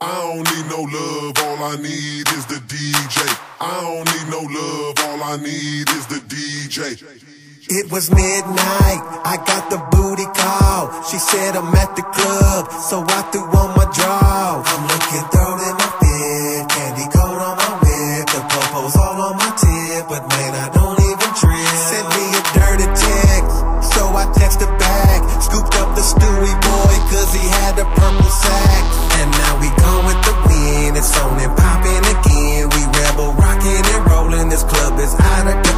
I don't need no love, all I need is the DJ. I don't need no love, all I need is the DJ. It was midnight, I got the booty call. She said I'm at the club, so I threw on my draw. I'm looking throat in my fit, candy coat on my whip, the popo's all on my tip, but man, I don't even trip. Sent me a dirty text, so I texted back. Scooped up the Stewie boy, cause he had a purple sack. And now we gone with the wind, it's on and popping again. We rebel, rocking and rolling, this club is out of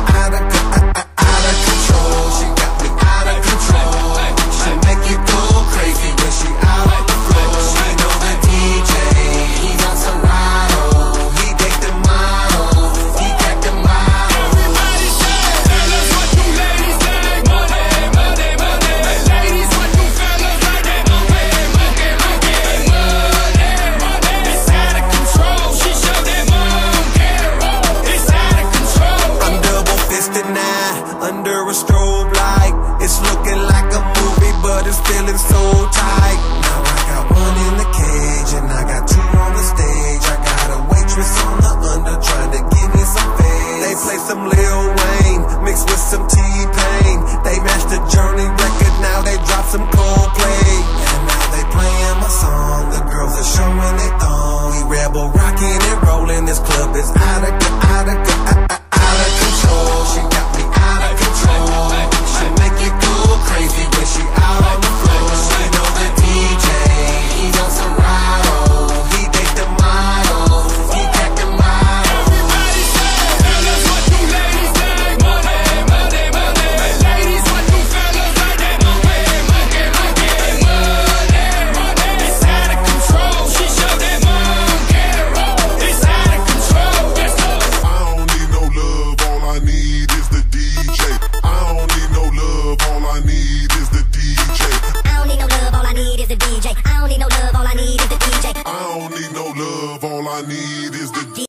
control. She got me out of control. She make you go crazy when she out on the floor. She know the DJ, he got Serato. He take the model, he got the model. Everybody say, fellas, what you ladies like? Money, money, money. Ladies, what you fellas like? That monkey, monkey, monkey. Money, money. It's out of control. She showed that monkey roll. It's out of control. I'm double fisted now, under a strobe light. It's looking like a movie, but it's feeling so tight. Now I got one in the cage, and I got two on the stage. I got a waitress on the under trying to give me some face. They play some Lil Wayne, mixed with some T-Pain. They matched the Journey record, now they drop some Coldplay. And now they playing my song, the girls are showing their thong. We rebel, rocking and rolling, this club is out of control. She got me out of control. She make you go crazy when she out on the floor. She know the DJ, he got Serato. He take the model, he got the model. Everybody say, fellas, what you ladies like? Money, money, money. Ladies, what you fellas like? That monkey, monkey, monkey. Money, money. It's out of control. She showed that monkey roll. It's out of control. Let's go. I don't need no love, all I need is the DJ. I don't need no love, all I need is the DJ. I don't need no love, all I need is the DJ. I don't need no love, all I need is the DJ. I don't need no love, all I need